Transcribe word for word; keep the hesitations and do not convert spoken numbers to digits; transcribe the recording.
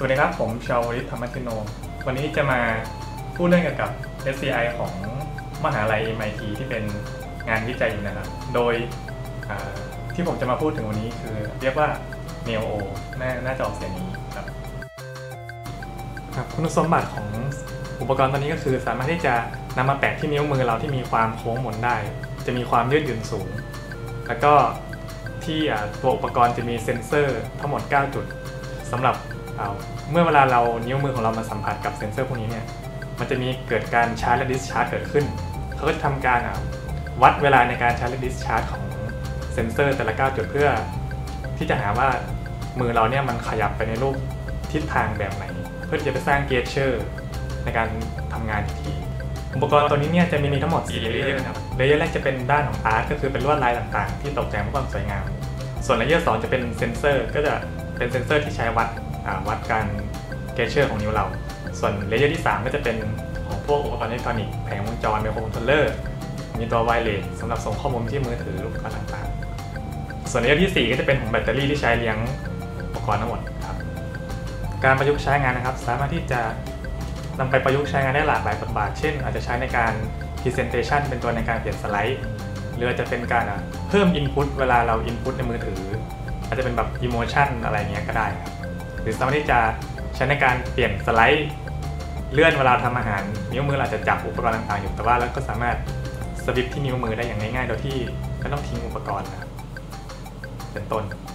สวัสดีครับผมชาวริทธรรมชิโนวันนี้จะมาพูดเรื่องเกี่ยวกับ เอส ซี ไอ ของมหาลัย เอ็ม ไอ ที ที่เป็นงานวิจัยอยู่นะครับโดยที่ผมจะมาพูดถึงวันนี้คือเรียกว่า Neo น่าน่าจะออกเสียงนี้ครับคุณสมบัติของอุปกรณ์ตัวนี้ก็คือสามารถที่จะนำมาแปะที่นิ้วมือเราที่มีความโค้งหมุนได้จะมีความยืดหยุ่นสูงแล้วก็ที่ตัวอุปกรณ์จะมีเซ็นเซอร์ทั้งหมดเก้าจุดสำหรับเมื่อเวลาเรานิ้วมือของเรามาสัมผัสกับเซ็นเซอร์พวกนี้เนี่ยมันจะมีเกิดการชาร์จและดิสชาร์จเกิดขึ้นเขาก็จะทำการวัดเวลาในการชาร์จและดิสชาร์จของเซ็นเซอร์แต่ละเก้าจุดเพื่อที่จะหาว่ามือเราเนี่ยมันขยับไปในรูปทิศทางแบบไหนเพื่อที่จะไปสร้างเกจเชอร์ในการทำงานทีอุปกรณ์ตัวนี้เนี่ยจะมีทั้งหมดสี่เลเยอร์ครับเลเยอร์แรกจะเป็นด้านของอาร์ตก็คือเป็นลวดลายต่างๆที่ตกแต่งเพื่อความสวยงามส่วนเลเยอร์สองจะเป็นเซ็นเซอร์ก็จะเป็นเซ็นเซอร์ที่ใช้วัดวัดการเกจเชอร์ของนิ้วเราส่วนเลเยอร์ที่สามก็จะเป็นของพวกอุปกรณ์อิเล็กทรอนิกส์แผงวงจรไมโครคอนโทรลเลอร์มีตัวไวเลสสำหรับส่งข้อมูลที่มือถืออุปกรณ์ต่างๆส่วนเลเยอร์ที่สี่ก็จะเป็นของแบตเตอรี่ที่ใช้เลี้ยงอุปกรณ์ทั้งหมดครับการประยุกต์ใช้งานนะครับสามารถที่จะนำไปประยุกต์ใช้งานได้หลากหลายบทบาทเช่นอาจจะใช้ในการ Presentation เป็นตัวในการเปลี่ยนสไลด์หรืออาจจะเป็นการเพิ่ม Input เวลาเรา Input ในมือถืออาจจะเป็นแบบ Emotion อะไรเงี้ยก็ได้ครับหรือสามารถที่จะใช้ในการเปลี่ยนสไลด์เลื่อนเวลาทำอาหารนิ้วมือเราจะจับอุปกรณ์ต่างๆอยู่แต่ว่าเราก็สามารถสวิปที่นิ้วมือได้อย่างง่ายๆโดยที่ไม่ต้องทิ้งอุปกรณ์นะครับเป็นต้น